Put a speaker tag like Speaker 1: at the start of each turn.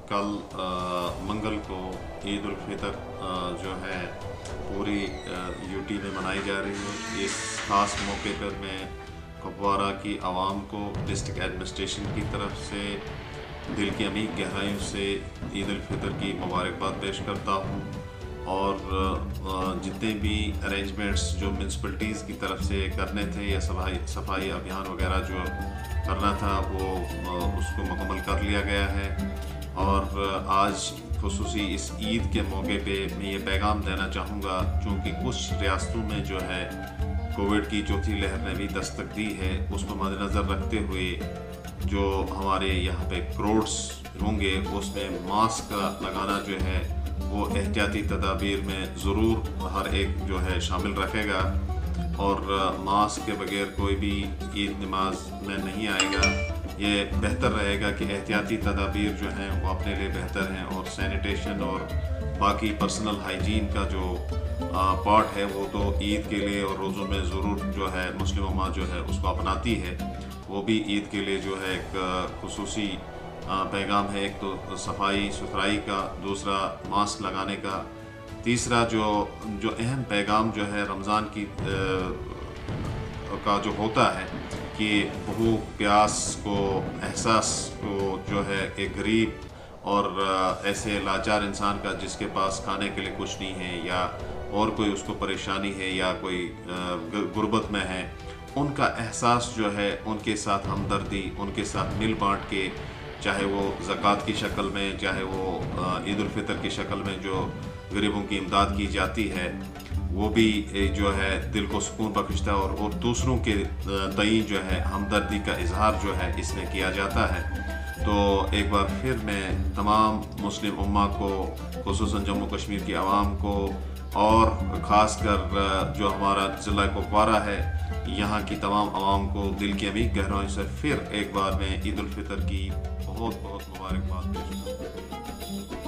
Speaker 1: कल मंगल को ईद उल फितर जो है पूरी यूटी में मनाई जा रही है। इस ख़ास मौके पर मैं कुपवारा की आवाम को डिस्ट्रिक्ट एडमिनिस्ट्रेशन की तरफ से दिल की अमीर गहराइयों से ईद उल फितर की मुबारकबाद पेश करता हूँ। और जितने भी अरेंजमेंट्स जो म्यूनसिपलिटीज़ की तरफ से करने थे या सफाई अभियान वगैरह जो करना था वो उसको मुकम्मल कर लिया गया है। और आज खुसूसी इस ईद के मौके पे मैं ये पैगाम देना चाहूँगा, चूँकि कुछ रियासतों में जो है कोविड की चौथी लहर ने भी दस्तक दी है, उसको मद्देनज़र रखते हुए जो हमारे यहाँ पे क्राउड्स होंगे उसमें मास्क लगाना जो है वो एहतियाती तदाबीर में ज़रूर हर एक जो है शामिल रखेगा। और मास्क के बगैर कोई भी ईद नमाज में नहीं आएगा। ये बेहतर रहेगा कि एहतियाती तदाबीर जो हैं वो अपने लिए बेहतर हैं, और सैनिटेशन और बाकी पर्सनल हाइजीन का जो पार्ट है वो तो ईद के लिए और रोज़ों में ज़रूर जो है मुस्लिम उम्मा जो है उसको अपनाती है। वो भी ईद के लिए जो है एक खुसूसी पैगाम है। एक तो सफाई सुथराई का, दूसरा मास्क लगाने का, तीसरा जो अहम पैगाम जो है रमज़ान की का जो होता है कि भूख प्यास को एहसास को जो है एक गरीब और ऐसे लाचार इंसान का जिसके पास खाने के लिए कुछ नहीं है या और कोई उसको परेशानी है या कोई गुर्बत में है, उनका एहसास जो है उनके साथ हमदर्दी, उनके साथ मिल बांट के, चाहे वो ज़कात की शक्ल में, चाहे वो ईद उल फितर की शक्ल में जो गरीबों की इमदाद की जाती है, वो भी जो है दिल को सुकून बख्शता है। और दूसरों के तईं जो है हमदर्दी का इजहार जो है इसमें किया जाता है। तो एक बार फिर मैं तमाम मुस्लिम उम्मा को, खुसूसन जम्मू कश्मीर की आवाम को और ख़ास कर जो हमारा ज़िला कुपवारा है, यहाँ की तमाम आवाम को दिल की अमीर गहराइयों से फिर एक बार मैं ईद उल फितर की बहुत बहुत मुबारकबाद पेश करता हूँ।